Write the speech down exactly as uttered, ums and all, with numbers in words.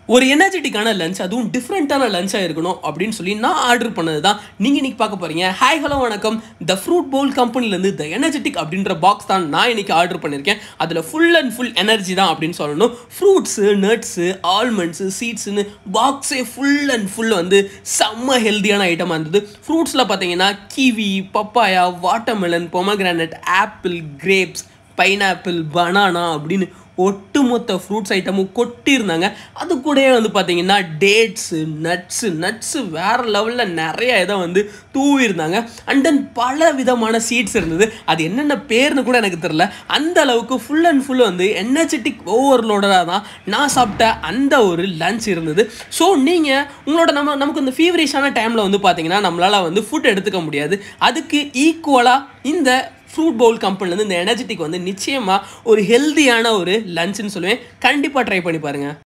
ஒரு எனர்ஜெட்டிக்கான லஞ்ச், அதுவும் டிஃப்ரெண்ட்டான லஞ்சாக இருக்கணும் அப்படின்னு சொல்லி நான் ஆர்டர் பண்ணது தான் நீங்கள் இன்றைக்கி பார்க்க போகிறீங்க. ஹாய் ஹலோ வணக்கம். த ஃப்ரூட் பவுல் கம்பெனிலேருந்து த எனர்ஜெட்டிக் அப்படின்ற பாக்ஸ் தான் நான் இன்றைக்கி ஆர்டர் பண்ணியிருக்கேன். அதில் ஃபுல் அண்ட் ஃபுல் எனர்ஜி தான் அப்படின்னு சொல்லணும். ஃப்ரூட்ஸு, நட்ஸு, ஆல்மண்ட்ஸு, சீட்ஸுன்னு பாக்ஸே ஃபுல் அண்ட் ஃபுல் வந்து செம்ம ஹெல்த்தியான ஐட்டமாக இருந்தது. ஃப்ரூட்ஸில் பார்த்தீங்கன்னா kiwi, papaya, watermelon, pomegranate, apple, grapes, pineapple, banana அப்படின்னு ஒட்டுமொத்த ஃப்ரூட்ஸ் ஐட்டமும் கொட்டியிருந்தாங்க. அது கூடயே வந்து பார்த்தீங்கன்னா டேட்ஸு, நட்ஸு நட்ஸு வேறு லெவலில் நிறைய இதை வந்து தூவிருந்தாங்க. அண்ட் தென் பல விதமான சீட்ஸ் இருந்தது. அது என்னென்ன பேர்னு கூட எனக்கு தெரில. அந்த அளவுக்கு ஃபுல் அண்ட் ஃபுல் வந்து எனர்ஜெட்டிக் ஓவர்லோடராக தான் நான் சாப்பிட்ட அந்த ஒரு லஞ்ச் இருந்தது. ஸோ நீங்கள் உங்களோட நம்ம நமக்கு இந்த ஃபீவரிஷான டைமில் வந்து பார்த்தீங்கன்னா நம்மளால் வந்து ஃபுட் எடுத்துக்க முடியாது. அதுக்கு ஈக்குவலாக இந்த ஃப்ரூட் பவுல் கம்பெனிலேருந்து இந்த எனர்ஜெட்டிக் வந்து நிச்சயமாக ஒரு ஹெல்த்தியான ஒரு லஞ்சுன்னு சொல்லுவேன். கண்டிப்பாக ட்ரை பண்ணி பாருங்கள்.